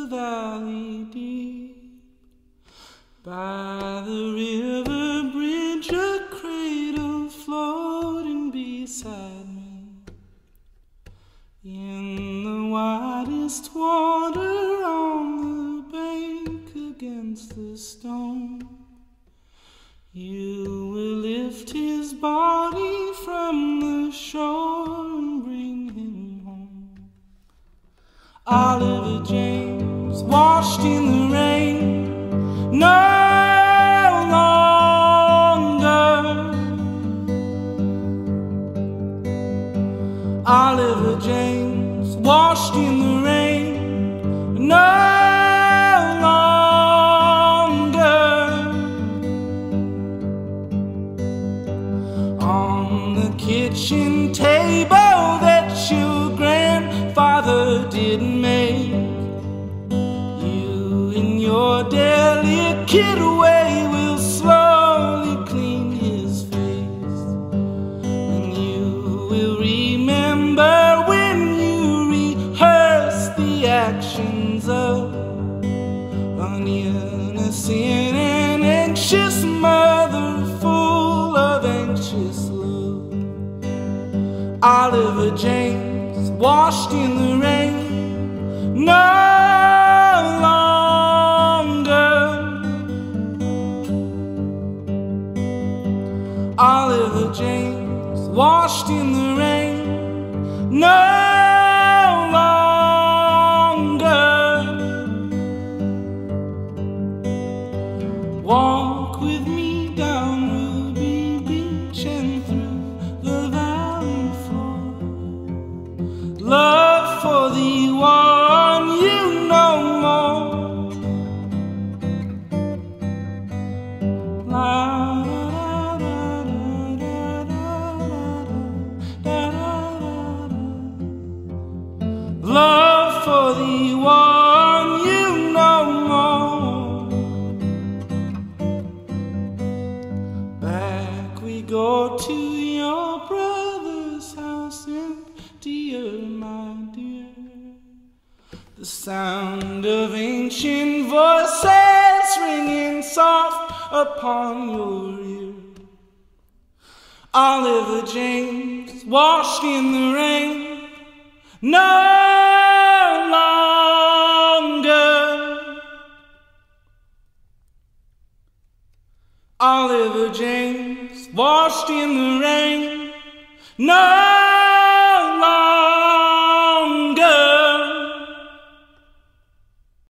valley deep. By the river bridge, a cradle floating beside me. In the widest water on the bank against the stone, you will lift his body from the shore and bring him home. Oliver James, washed in the rain, no longer. Oliver James, washed in the rain, no longer. On the kitchen table that your grandfather did make, you in your delicate way will slowly clean his face, and you will remember when you rehearse the actions of an innocent and anxious mother full of anxious love. Oliver James, washed in the rain, no longer. Oliver James, washed in the rain, no longer. Walk with me down Ruby Beach and through the valley floor. Love for the one you know more. Love for the one you know more. Back we go to your brother's house, emptier, my dear. The sound of ancient voices ringing soft upon your ear. Oliver James, washed in the rain, no longer. Oliver James, washed in the rain, no